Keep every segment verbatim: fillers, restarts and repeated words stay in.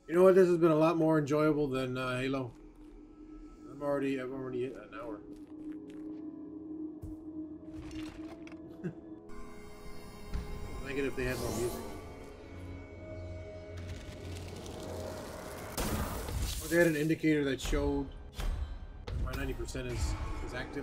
You know what? This has been a lot more enjoyable than uh, Halo. I'm already, I've already hit an hour. Like it if they had more music. Or they had an indicator that showed my ninety percent is, is active.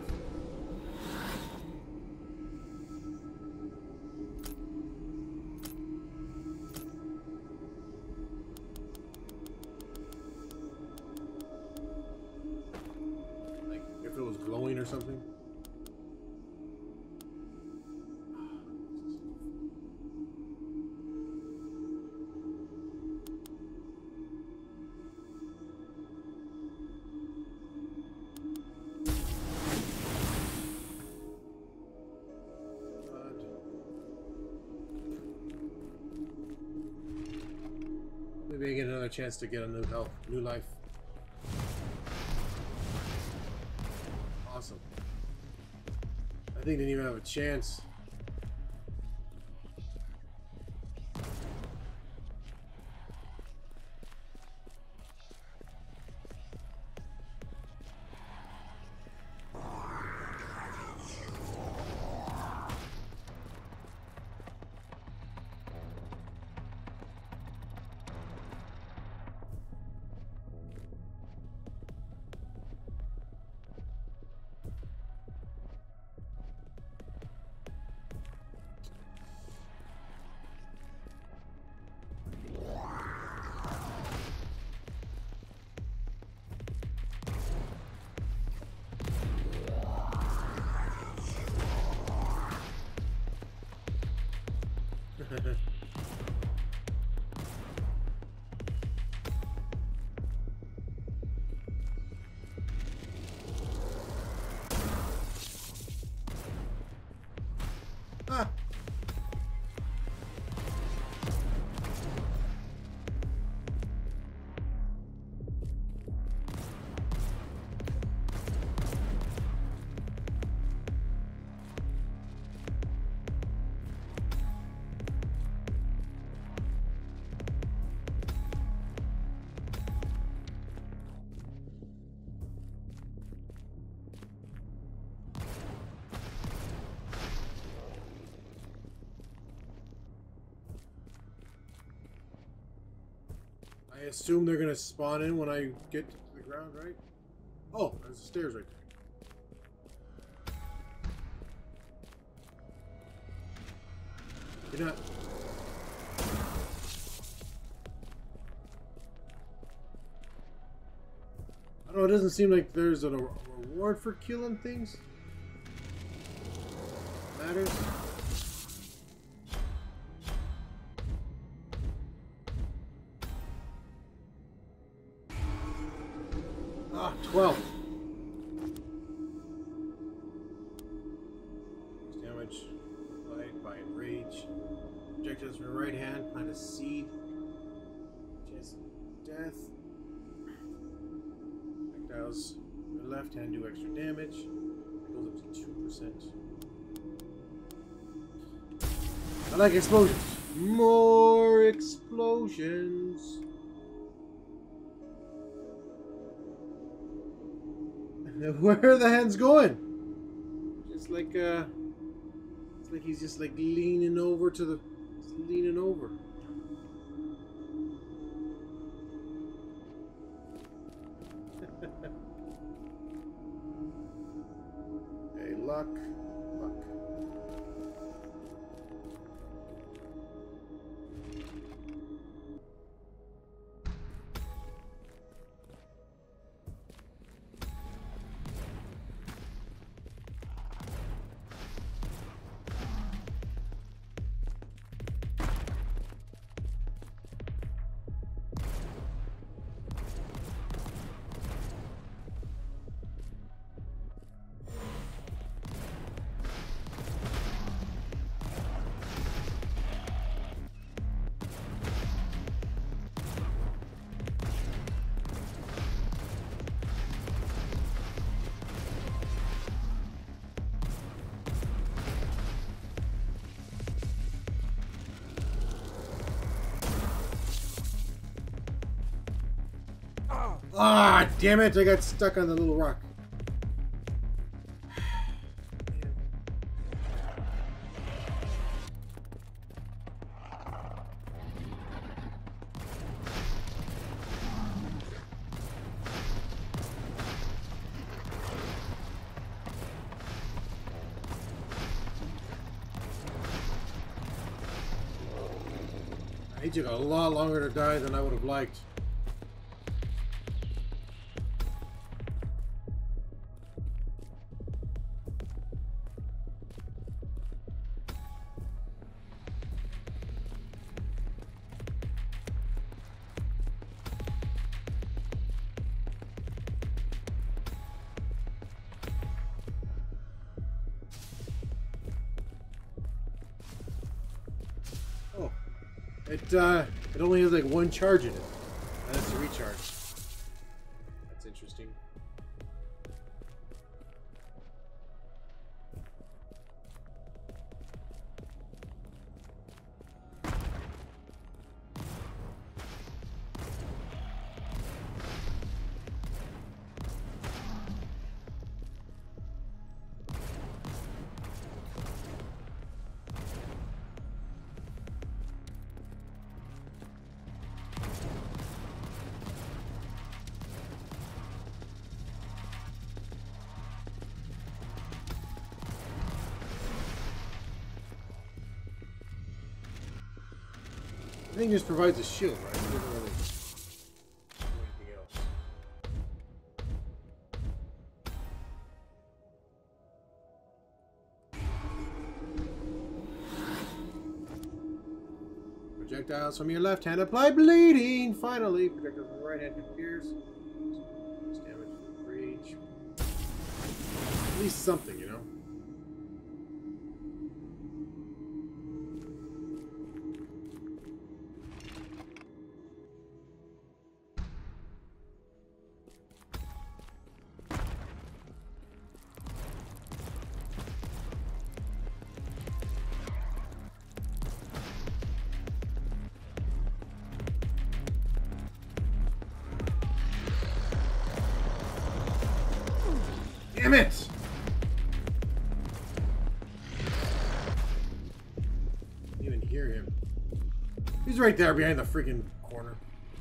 Like if it was glowing or something. Maybe I get another chance to get a new health, new life. Awesome. I think they didn't even have a chance. Ah. I assume they're gonna spawn in when I get to the ground, right? Oh, there's the stairs right there. You're not. I don't know, it doesn't seem like there's a reward for killing things. Matters. Ah, twelve. Damage. Light by enrage. Objectives from your right hand. Plant a seed. Chance of death. Projectiles. Your left hand do extra damage. It goes up to two percent. I like explosions. More explosions. Where are the hands going? Just like uh, it's like he's just like leaning over to the, just leaning over. Hey, luck, luck. Ah, damn it! I got stuck on the little rock. He took a lot longer to die than I would have liked. Oh. It, uh, it only has like one charge in it. And it's a recharge. That's interesting. I think just provides a shield, right? It doesn't really do anything else. Projectiles from your left hand apply bleeding. Finally, projectiles from the right hand can pierce. Damage from reach. At least something, you know. Damn it! Didn't even hear him. He's right there behind the freaking corner.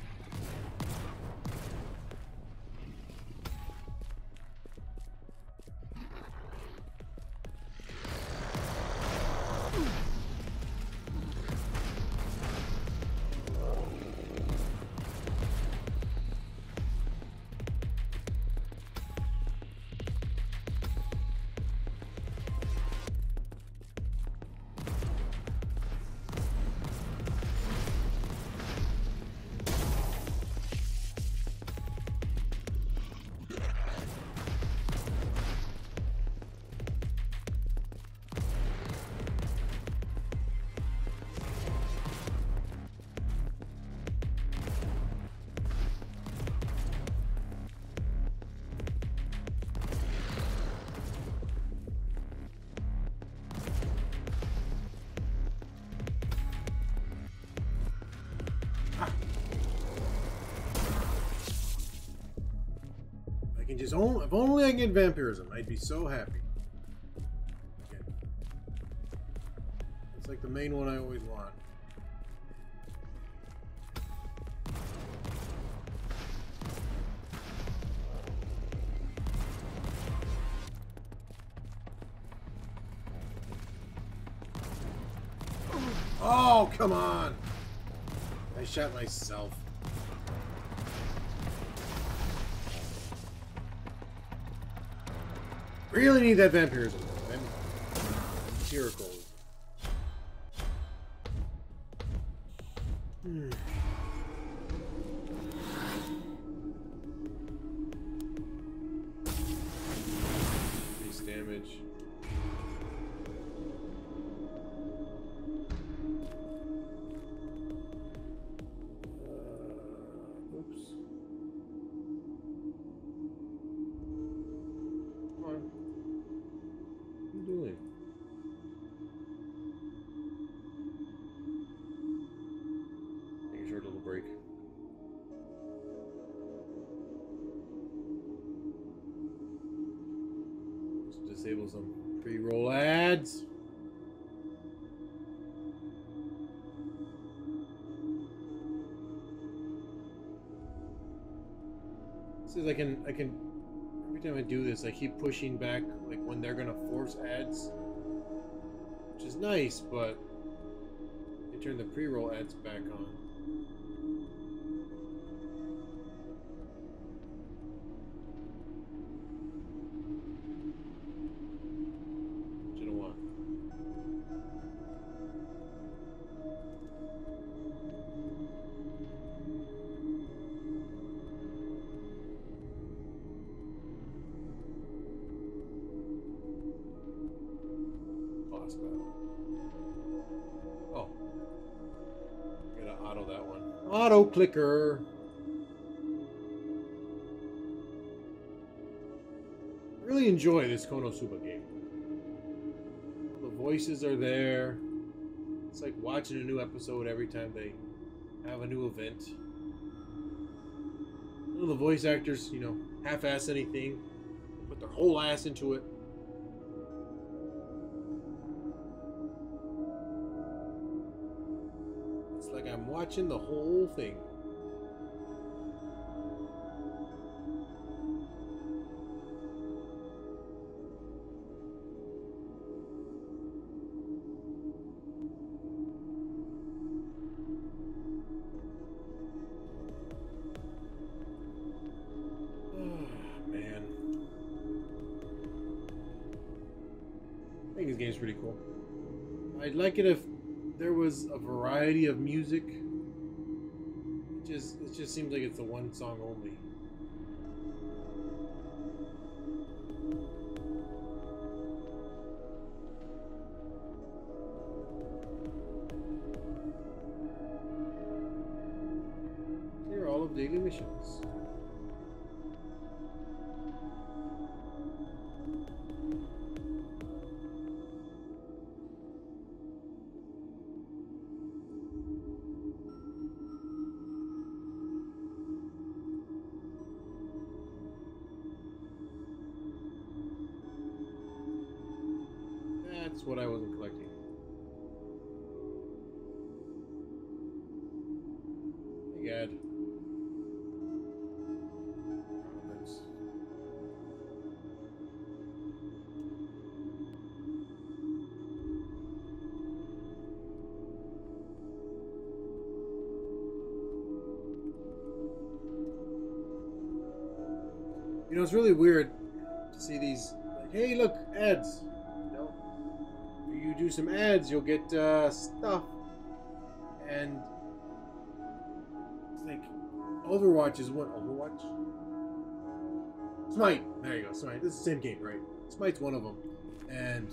I can just only, if only I can get vampirism, I'd be so happy. Okay. It's like the main one I always want. Oh, come on! I shot myself. Really need that vampirism. Vampirical. Hmm. Increase damage. Uh, oops. Come on. What are you doing? disable some pre-roll ads. This is I can I can every time I do this I keep pushing back like when they're gonna force ads, which is nice, but they turn the pre-roll ads back on. Oh. Gotta auto that one. Auto clicker. I really enjoy this Konosuba game. The voices are there. It's like watching a new episode every time they have a new event. None of the voice actors, you know, half-ass anything. They put their whole ass into it. Like I'm watching the whole thing. Oh, man. I think this game's pretty cool. I'd like it if there was a variety of music. It just it just seems like it's a one song only. Here are all of daily missions. That's what I wasn't collecting. My God. That's... You know, it's really weird to see these, like, hey, look, ads. You do some ads, you'll get uh, stuff, and it's like Overwatch is what Overwatch. Smite. There you go. Smite. This is the same game, right? Smite's one of them, and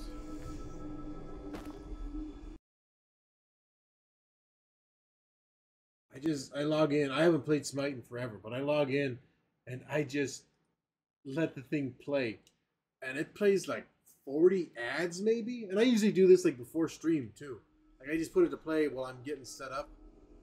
I just I log in. I haven't played Smite in forever, but I log in, and I just let the thing play, and it plays like forty ads maybe, and I usually do this like before stream too. Like I just put it to play while I'm getting set up.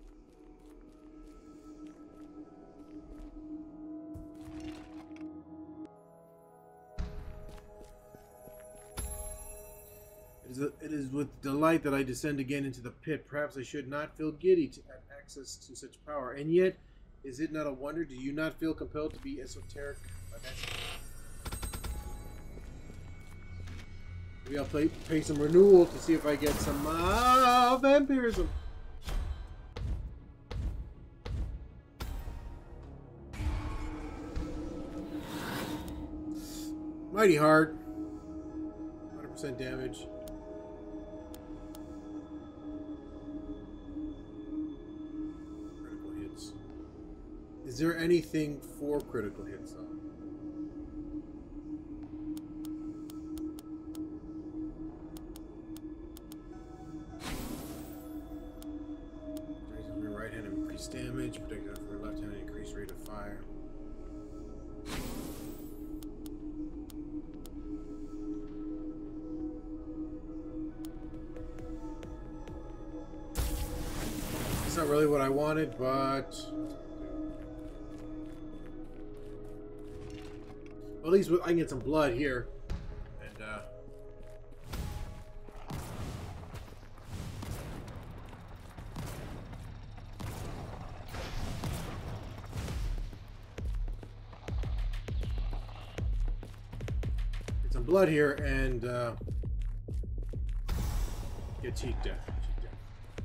It is, a, it is with delight that I descend again into the pit. Perhaps I should not feel giddy to have access to such power, and yet, is it not a wonder? Do you not feel compelled to be esoteric? Maybe I'll play, pay some renewal to see if I get some uh, vampirism. Mighty hard. one hundred percent damage. Critical hits. Is there anything for critical hits though? Damage, protected for left hand, increased rate of fire. It's not really what I wanted, but well, at least I can get some blood here, and uh, some blood here and uh, get cheek death. Cheek death.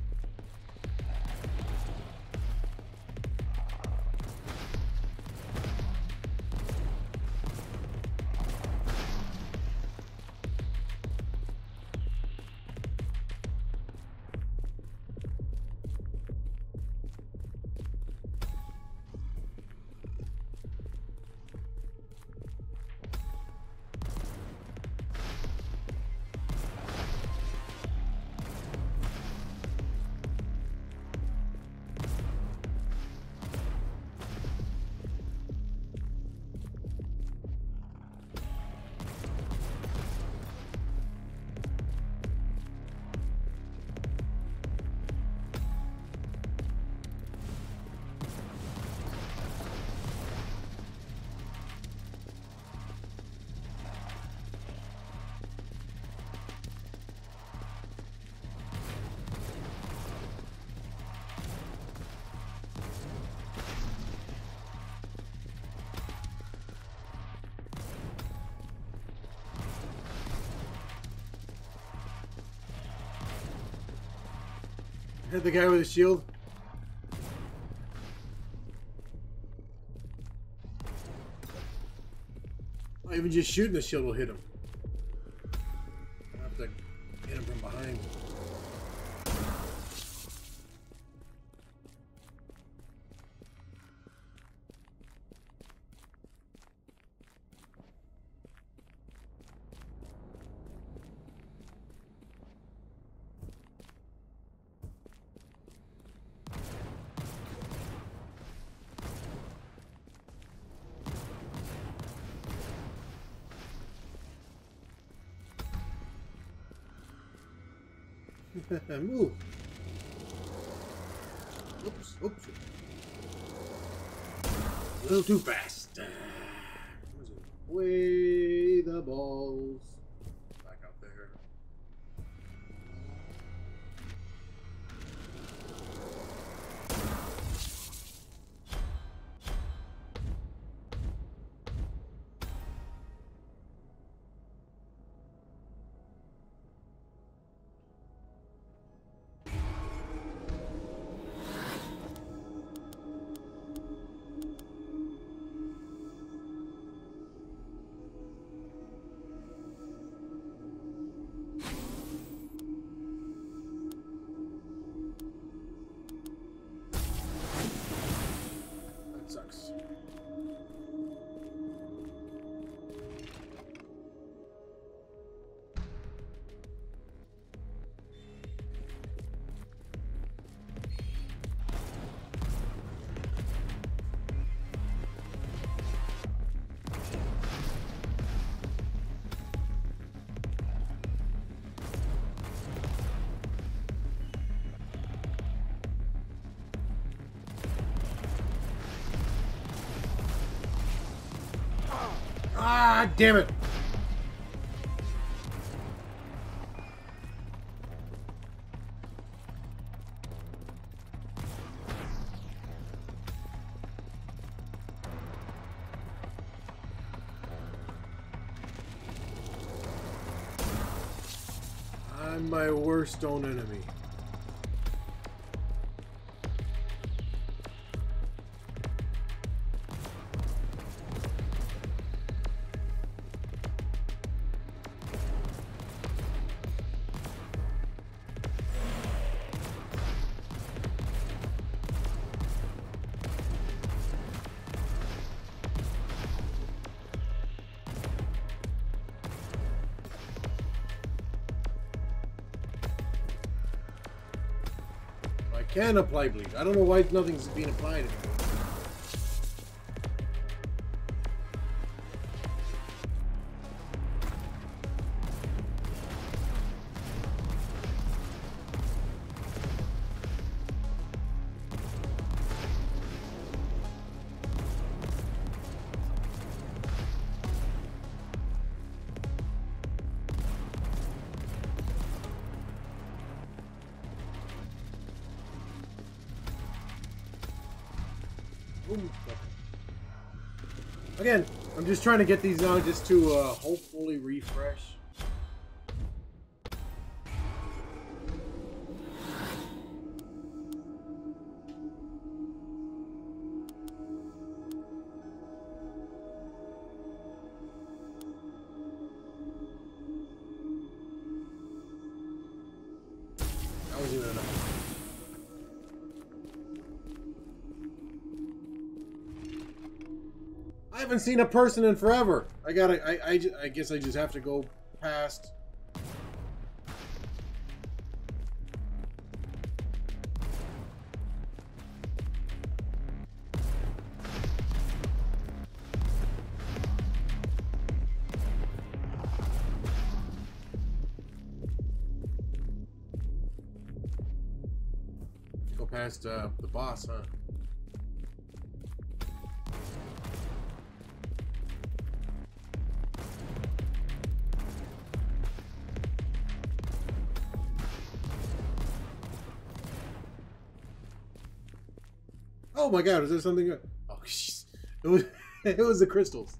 Hit the guy with the shield. Oh, even just shooting the shield will hit him. I have to hit him from behind. Move. Oops, oops. A little too fast. Way the balls. Back out there. Sucks. Ah, damn it! I'm my worst own enemy. Can apply bleed. I don't know why nothing's being applied anymore. Ooh. Again. I'm just trying to get these on just to uh, hopefully refresh. That wasn't even enough. I haven't seen a person in forever. I gotta, I, I, I guess I just have to go past. Go past uh, the boss, huh? Oh my god, is there something? Oh, jeez. It was, it was the crystals.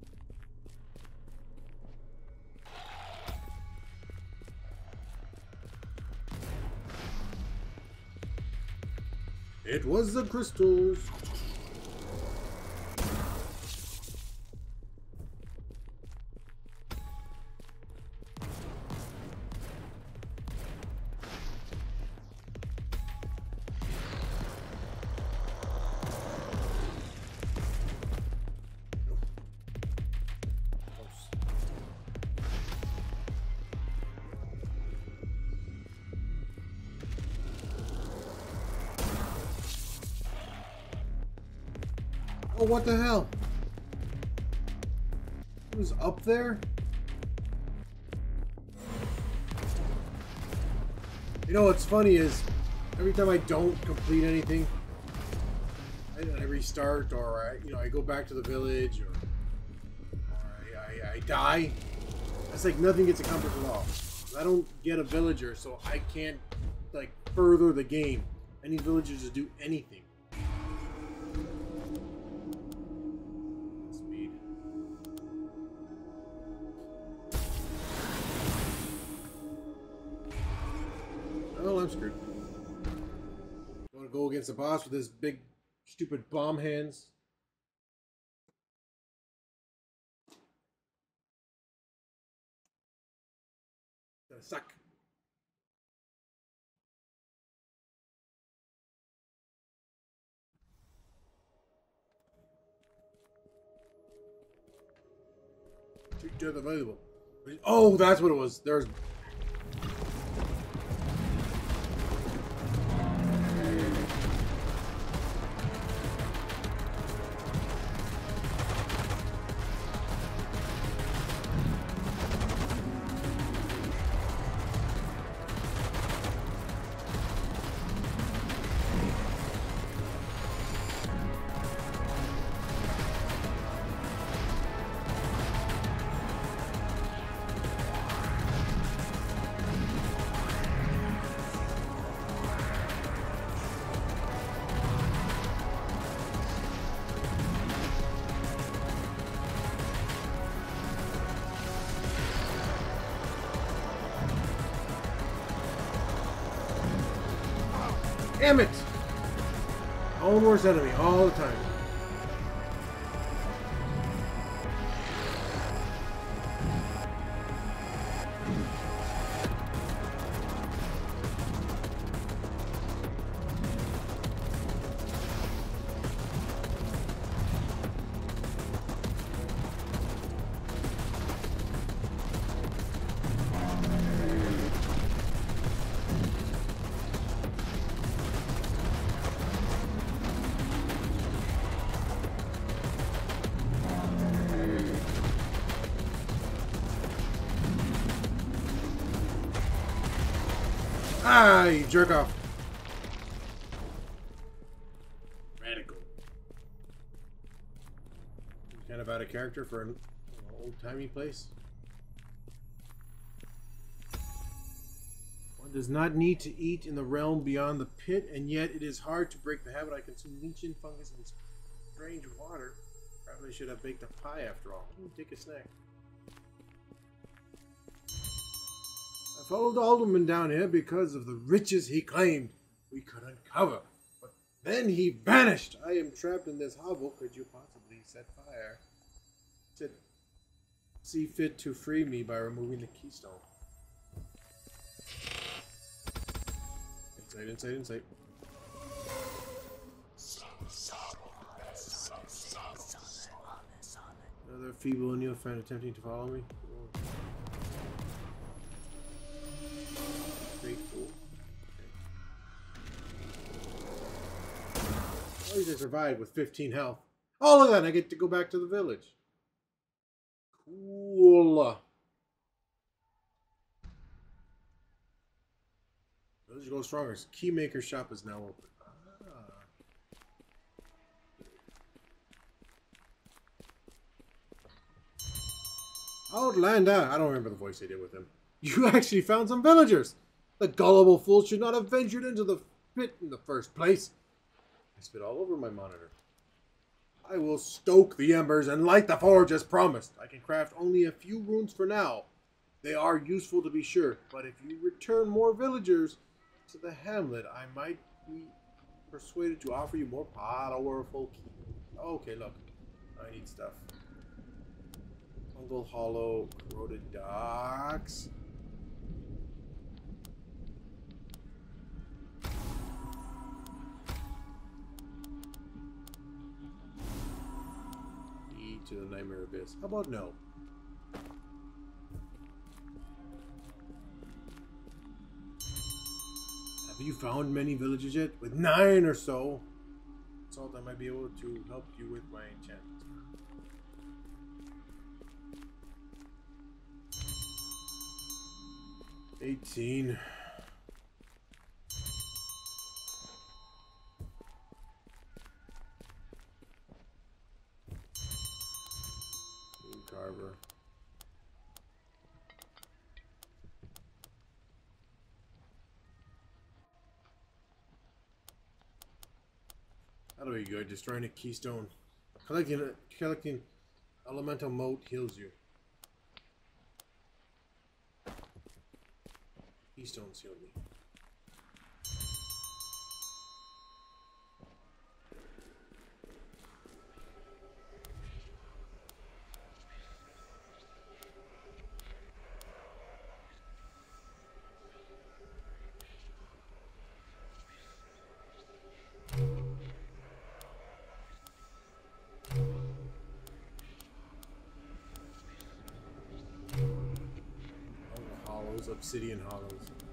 It was the crystals. Oh, what the hell? It was up there? You know what's funny is, every time I don't complete anything, I, I restart, or I, you know, I go back to the village, or, or I, I, I die. It's like nothing gets accomplished at all. I don't get a villager, so I can't, like, further the game. I need villagers to do anything. Well, I'm screwed. I want to go against the boss with his big, stupid bomb hands. Gonna suck. Death available. Oh, that's what it was. There's. Damn it! Own worst enemy all the time. Ah, you jerk off. Radical. Kind of out of character for an old-timey place. One does not need to eat in the realm beyond the pit, and yet it is hard to break the habit. I consume leechin, fungus, and strange water rather Probably should have baked a pie after all. Ooh, take a snack. I followed the alderman down here because of the riches he claimed we could uncover. But then he vanished. I am trapped in this hovel. Could you possibly set fire? Said, see fit to free me by removing the keystone. Insight, insight, insight. Another feeble and new friend attempting to follow me. Great fool. Okay. At least I survived with fifteen health. Oh, look at that! I get to go back to the village. Cool. Village goes stronger. Keymaker shop is now open. Outlander! I don't remember the voice they did with him. You actually found some villagers! The gullible fool should not have ventured into the pit in the first place. I spit all over my monitor. I will stoke the embers and light the forge as promised. I can craft only a few runes for now. They are useful to be sure, but if you return more villagers to the hamlet, I might be persuaded to offer you more powerful keys. Okay, look. I need stuff. Fungal Hollow, Corroded Docks. E to the Nightmare Abyss. How about no? Have you found many villages yet? With nine or so. Salt, I might be able to help you with my enchantments. eighteen. Carver. That'll be good. Destroying a keystone. Collecting a, collecting elemental mote heals you. Keystones heal me. Obsidian hollows.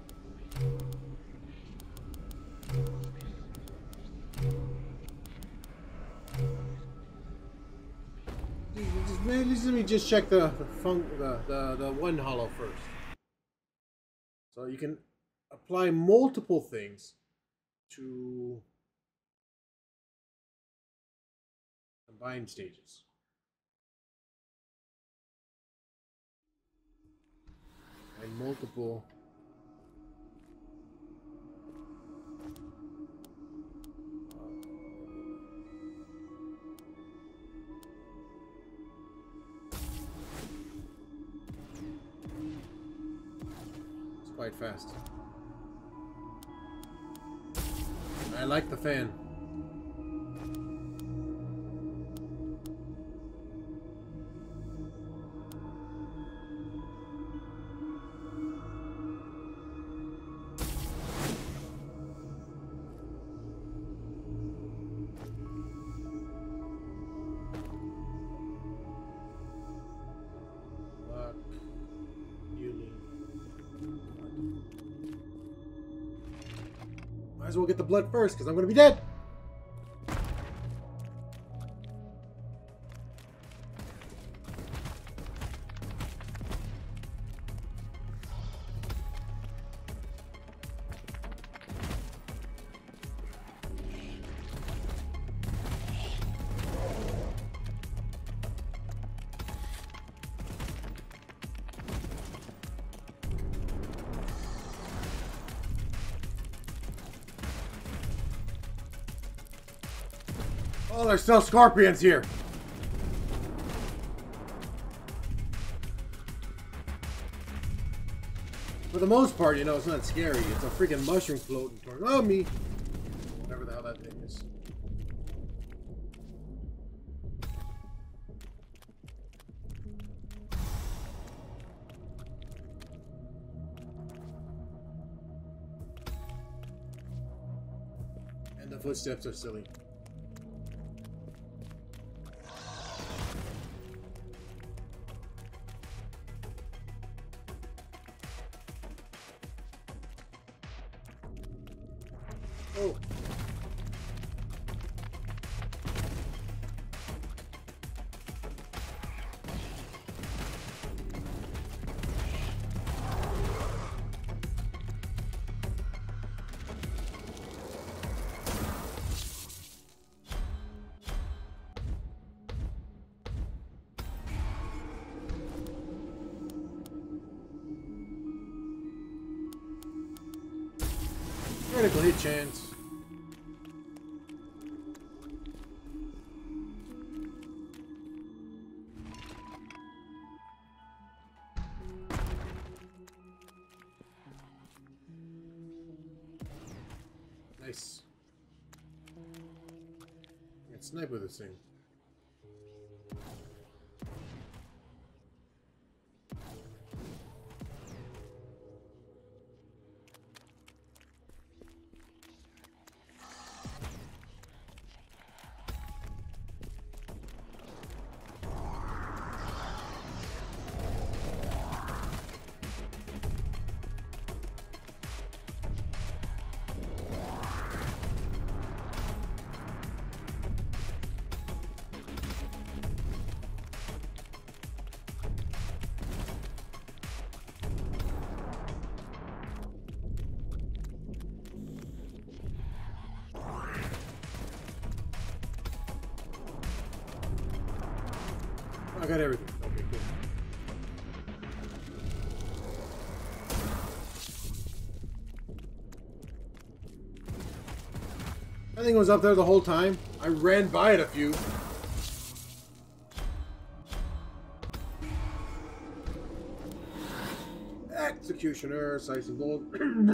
Just, let me just check the the, fun, the the the one hollow first. So you can apply multiple things to combined stages. And multiple it's quite fast. I like the fan. Might as well get the blood first, because I'm going to be dead. Oh, there's still scorpions here. For the most part, you know, it's not scary. It's a freaking mushroom floating toward oh me. Whatever the hell that thing is. And the footsteps are silly. Oh. Critical hit chance. Nice. I can snipe with this thing. I got everything. Okay, good. I think it was up there the whole time. I ran by it a few. Executioner, size and gold.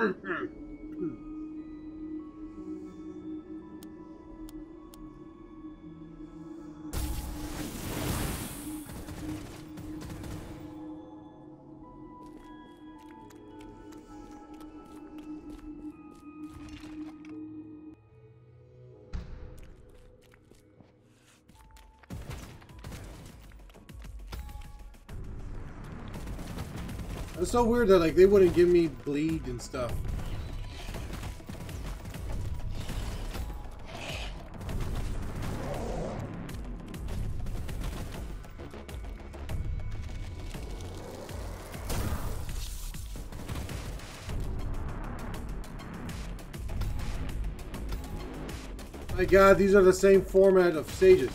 It's so weird that like they wouldn't give me bleed and stuff. My God, these are the same format of stages.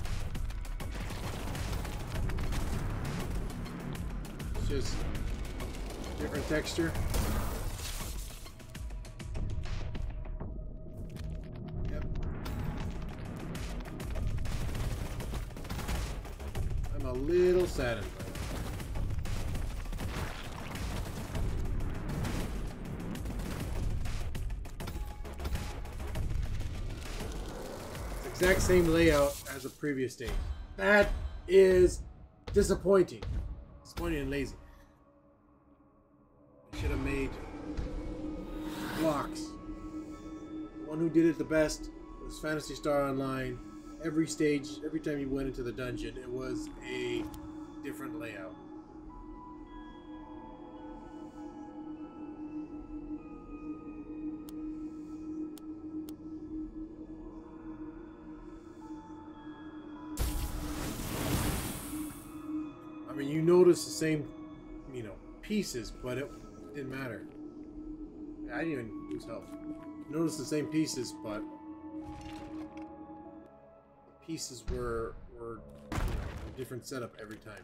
It's just different texture. Yep. I'm a little saddened. It's the exact same layout as the previous stage. That is disappointing. Disappointing and lazy. Should have made blocks. The one who did it the best was Phantasy Star Online. Every stage, every time you went into the dungeon, it was a different layout. I mean, you notice the same, you know, pieces, but it didn't matter. I didn't even lose health. Notice the same pieces, but the pieces were were you know, a different setup every time.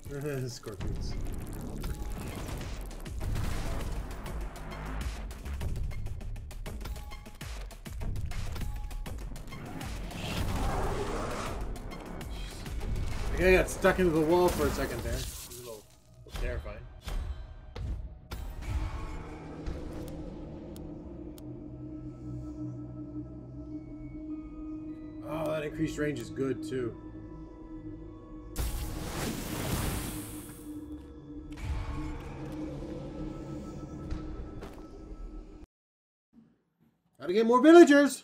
Scorpions. Okay, I got stuck into the wall for a second there. It was a little, a little terrifying. Oh, that increased range is good too. Gotta get more villagers!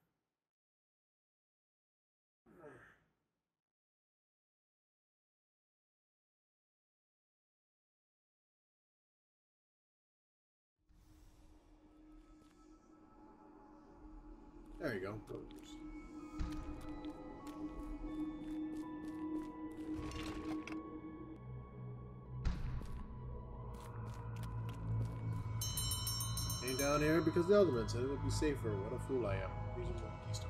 There you go. Villagers. Came down here because the Elderman said it would be safer. What a fool I am. Using one keystone.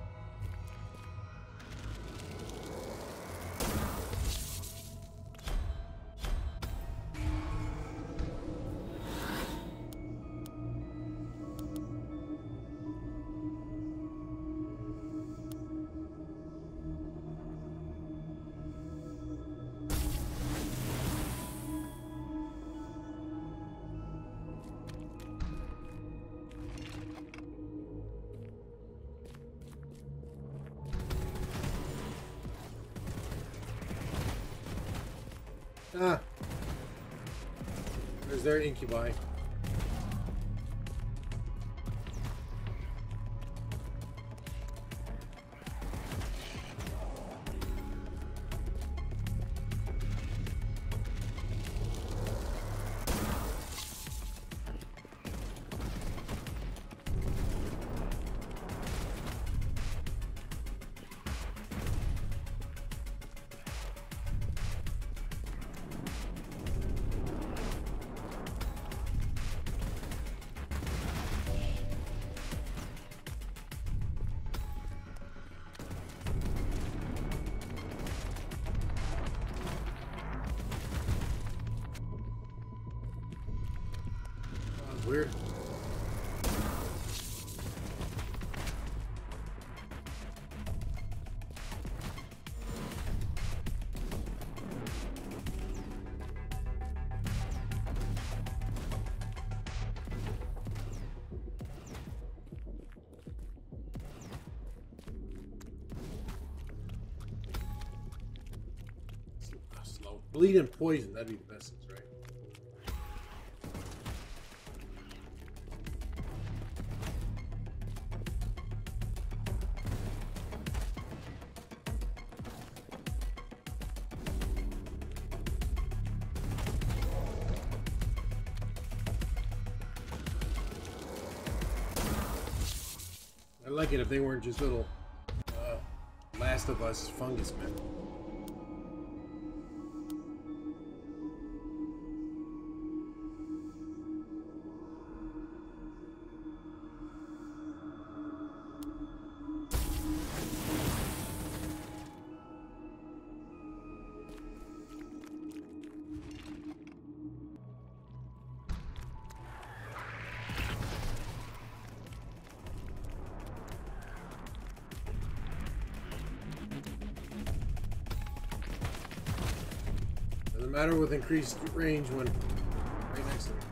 Ah. There's their incubi. Weird. Slow. Bleed and poison, that'd be the best things, right? I'd like it if they weren't just little uh, Last of Us fungus men. Doesn't matter with increased range when right next to me.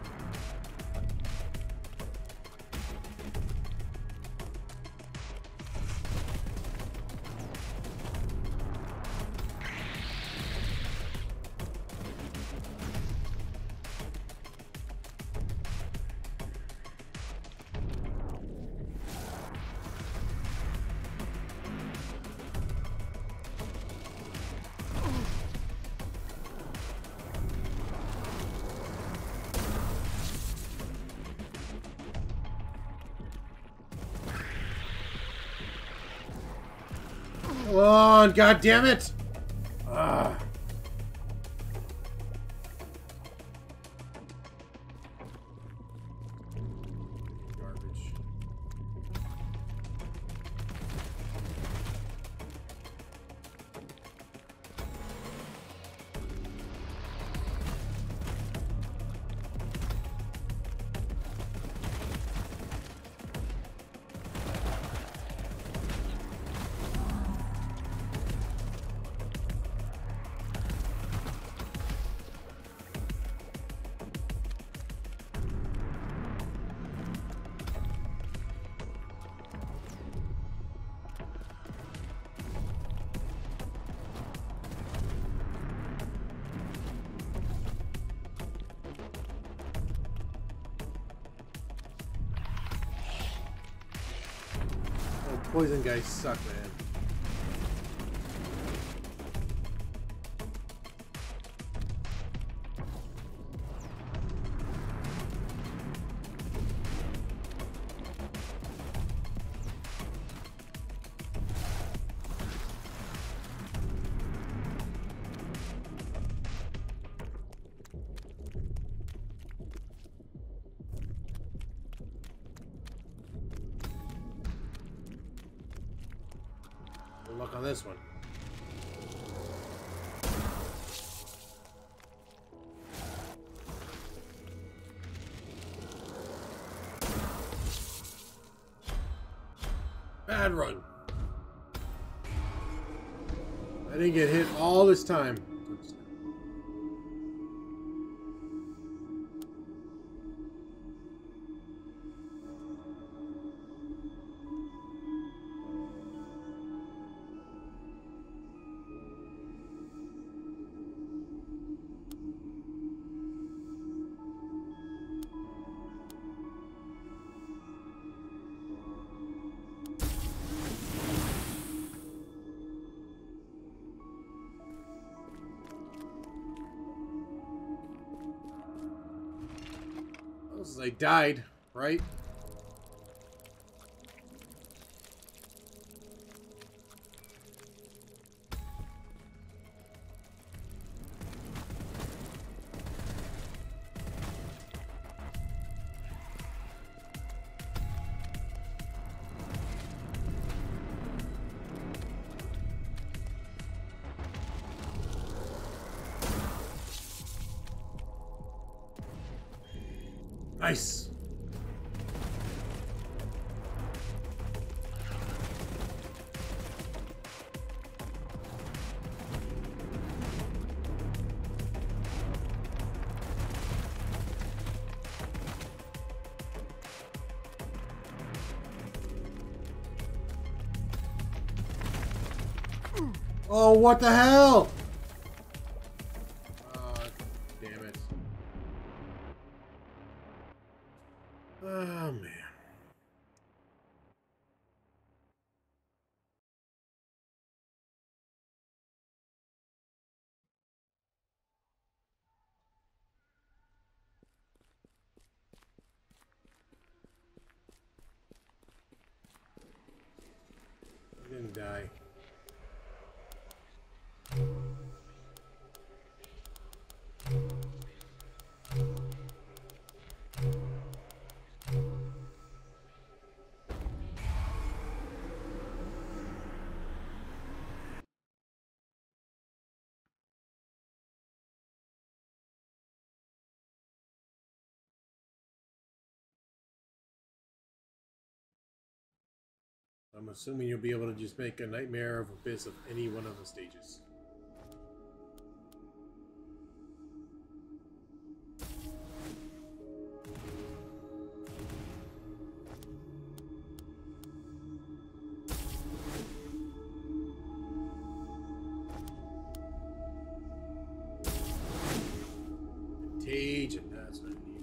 Come on, god damn it! Ah. Garbage. poison guys suck, man. Good luck on this one. Bad run. I didn't get hit all this time. I died, right? Nice. Oh, what the hell? Oh, damn it. Oh, man. I didn't die. I'm assuming you'll be able to just make a Nightmare of Abyss of any one of the stages. Contagion, that's what I need.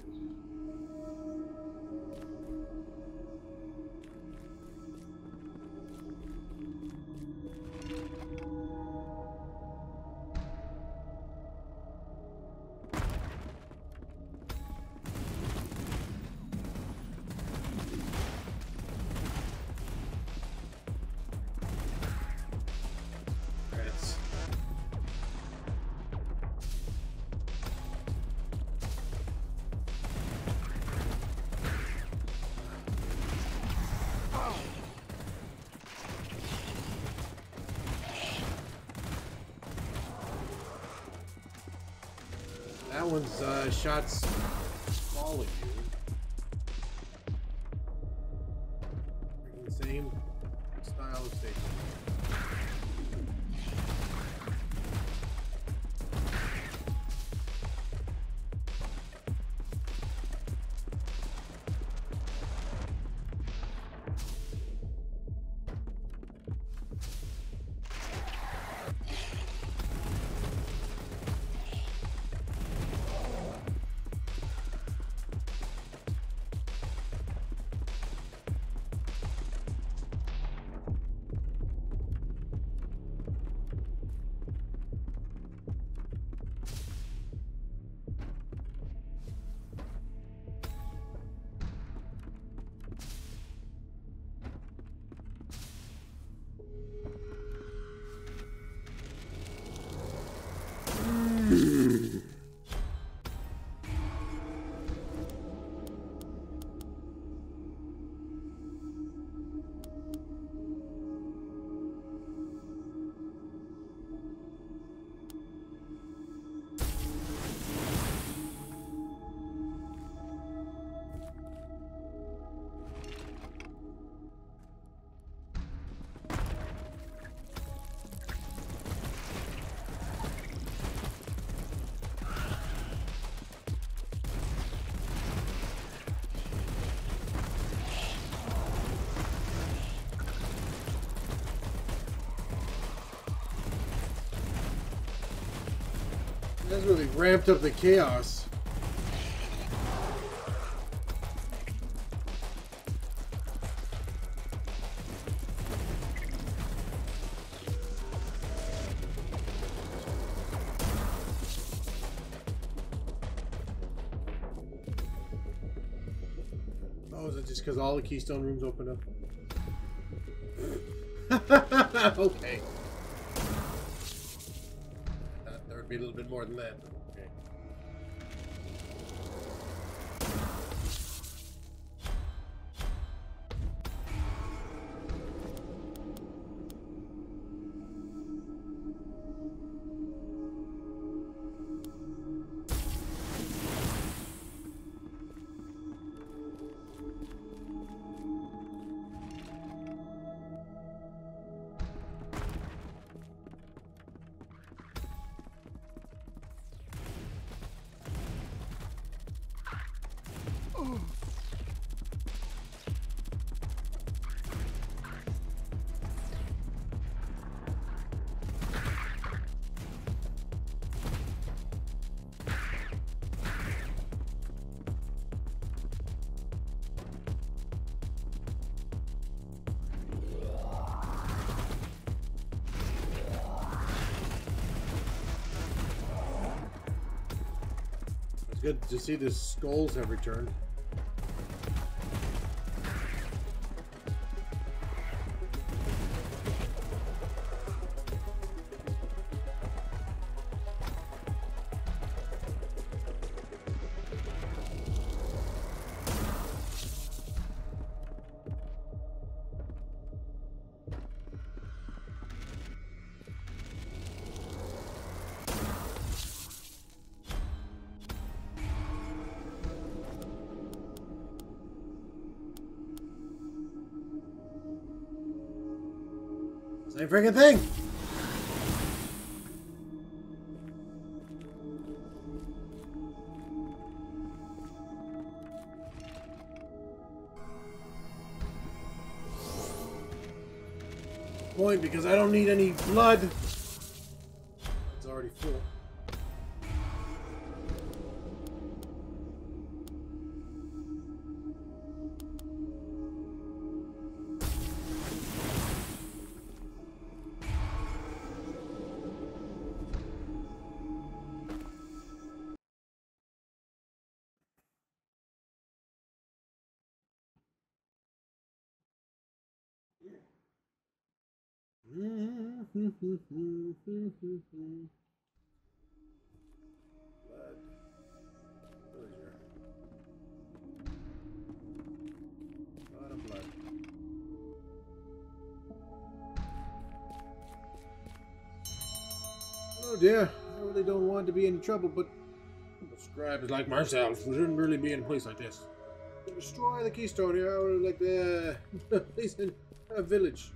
That one's uh, shots falling you. Same style of station. That's really ramped up the chaos. Oh, is it just because all the Keystone rooms opened up? Okay. Uh, there would be a little bit more than that. Okay. It's good to see the skulls have returned. Same freaking thing! Point, because I don't need any blood. It's already full. Blood. Where's your a lot of blood? Oh dear, I really don't want to be in trouble, but scribes like myself shouldn't really be in a place like this. Destroy the keystone here, or like the place in a village.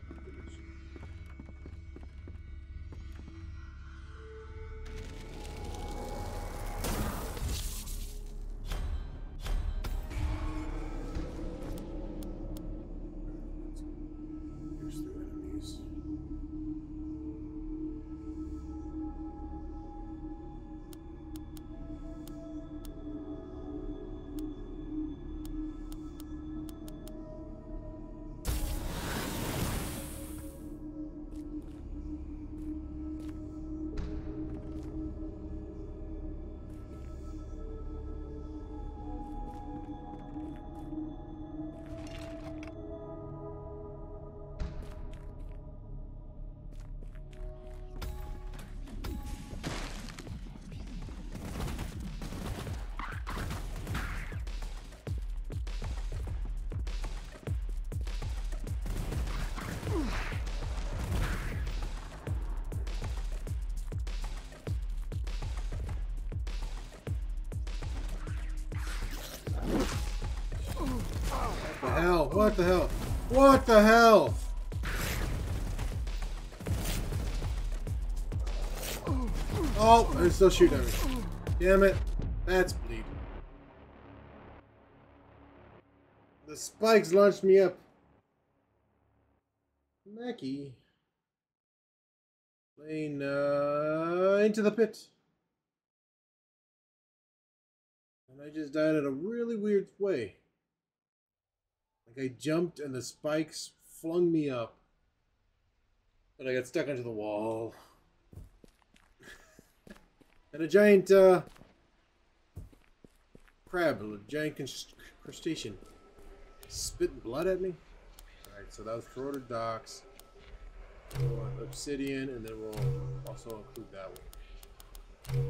What the hell? What the hell? Oh, they're still shooting at me. Damn it. That's bleed. The spikes launched me up. Mackie. Lane, uh, into the pit. And I just died in a really weird way. Like I jumped and the spikes flung me up. And I got stuck onto the wall. And a giant uh, crab, a giant crustacean, spitting blood at me. Alright, so that was corroded docks. We'll want obsidian, and then we'll also include that one.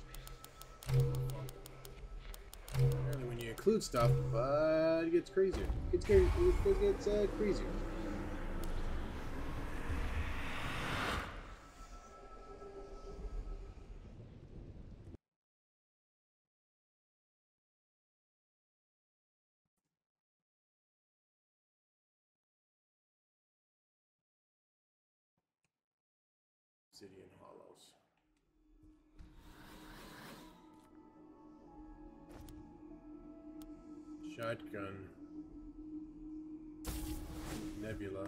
Apparently when you include stuff, uh, it gets crazier. It gets, it gets uh, crazier. Obsidian hollows. Shotgun. Nebula.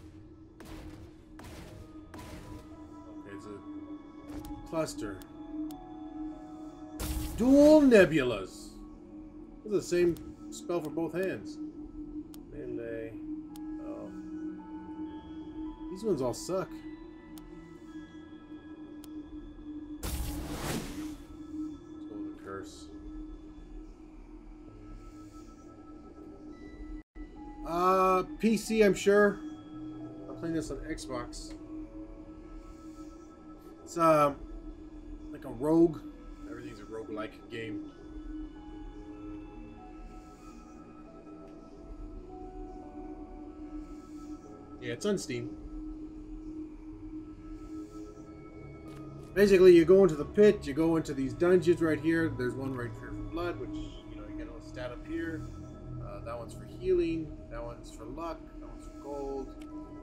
Okay, it's a cluster. Dual nebulas. It's the same spell for both hands. Melee. Oh. These ones all suck. Uh, P C, I'm sure. I'm playing this on Xbox. It's um like a rogue. Everything's a roguelike game. Yeah, it's on Steam. Basically, you go into the pit, you go into these dungeons right here. There's one right here for blood, which, you know, you get a little stat up here. Uh, that one's for healing. That one's for luck. That one's for gold.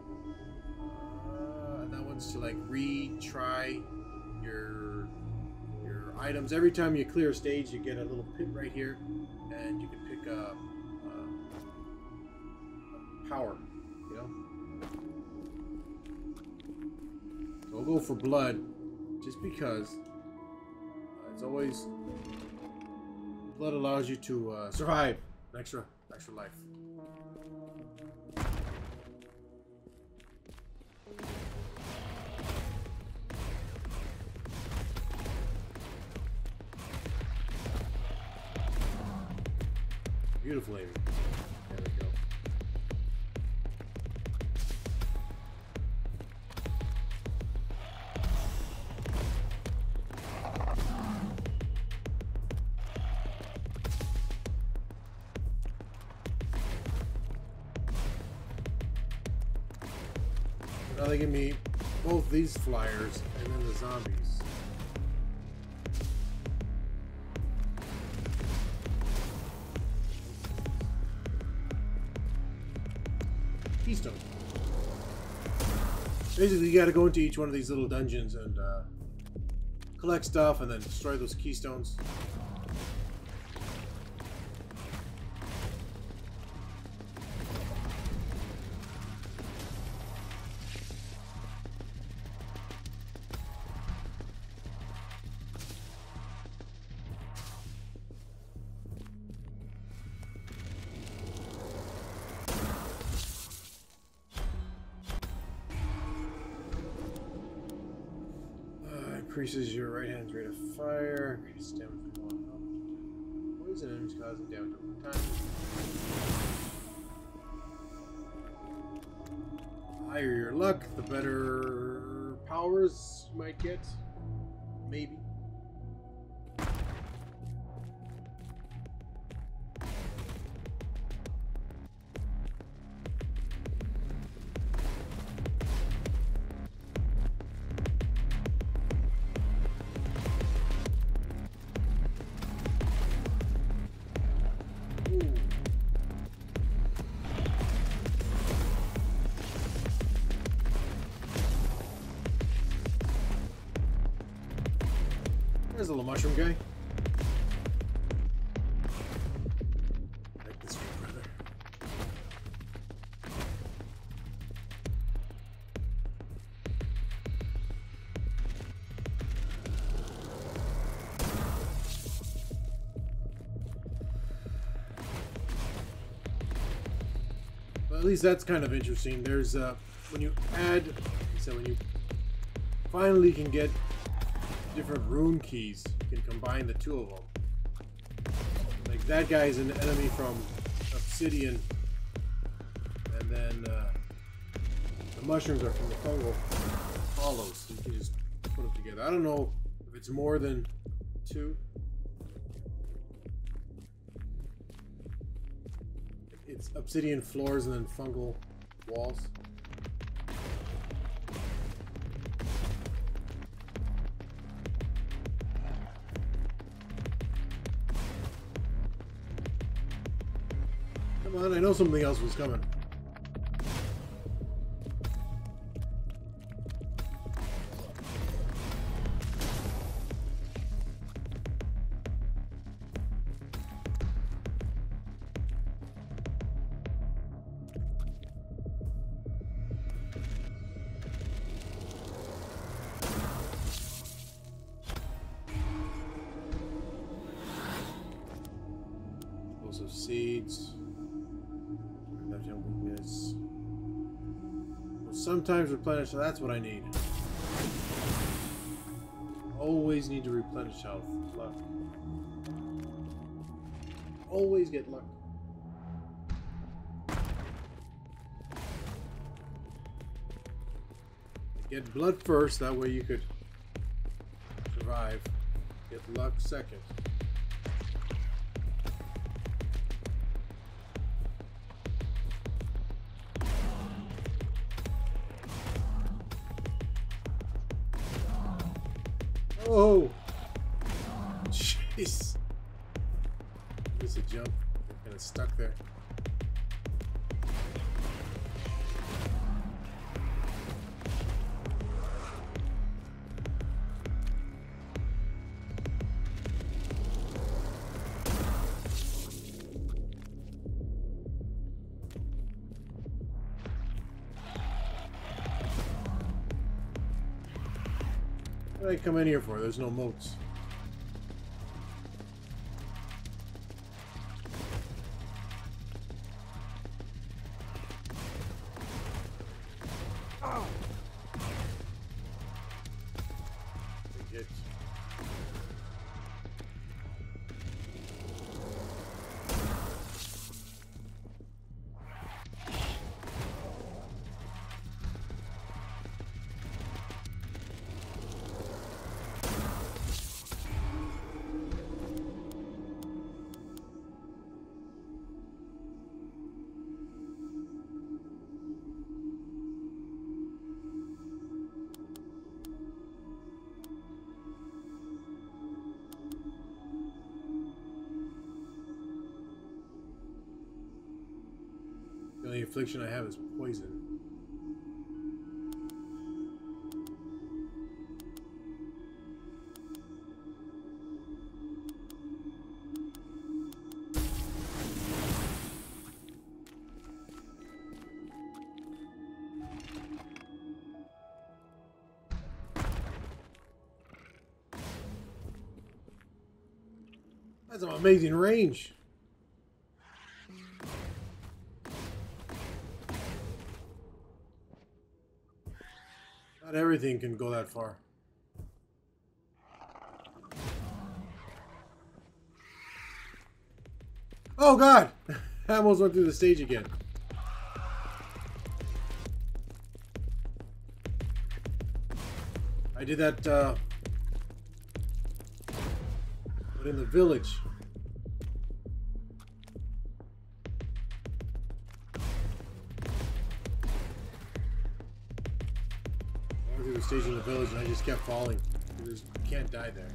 Uh, that one's to, like, retry your your items. Every time you clear a stage, you get a little pit right here, and you can pick up uh, power, you know? So we'll go for blood. Just because uh, it's always blood allows you to uh, survive an extra extra life. Beautiful aiming. There we go. Now they give me both these flyers and then the zombies. Keystone. Basically, you got to go into each one of these little dungeons and uh, collect stuff and then destroy those keystones. Increases your right hand's rate of fire. Increases damage from one health. Poison enemies causing damage over time. The higher your luck, the better powers you might get. Maybe. There's a little mushroom guy. Like this one, brother. at least that's kind of interesting. There's uh, when you add, so when you finally can get different rune keys, you can combine the two of them. Like that guy is an enemy from obsidian, and then uh, the mushrooms are from the fungal hollows. So you can just put them together. I don't know if it's more than two. It's obsidian floors and then fungal walls. Come on, I know something else was coming. Of seeds. Weakness. Will sometimes replenish, so that's what I need. Always need to replenish health. Luck. Always get luck. Get blood first, that way you could survive. Get luck second. Oh! Jeez. Missed a jump. Kind of stuck there. What did I come in here for? There's no moats. Oh. Get. The only affliction I have is poison. That's an amazing range. Not everything can go that far. Oh God! I almost went through the stage again. I did that, uh, but in the village. Stage in the village and I just kept falling. There's, you can't die there.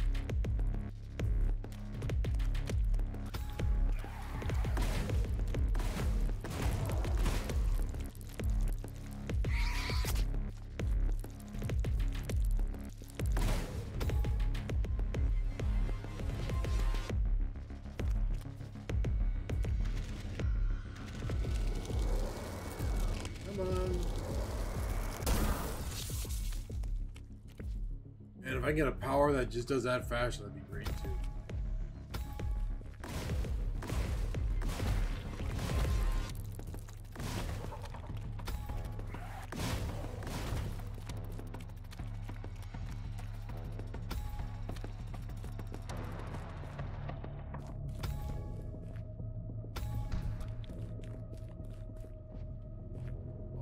Come on. And if I get a power that just does that fast, that'd be great too.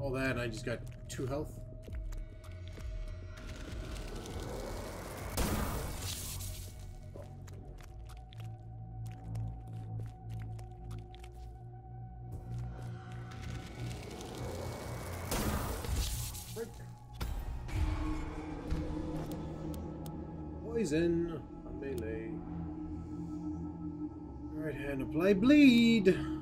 all that, and I just got two health. Poison on melee. Right hand apply bleed.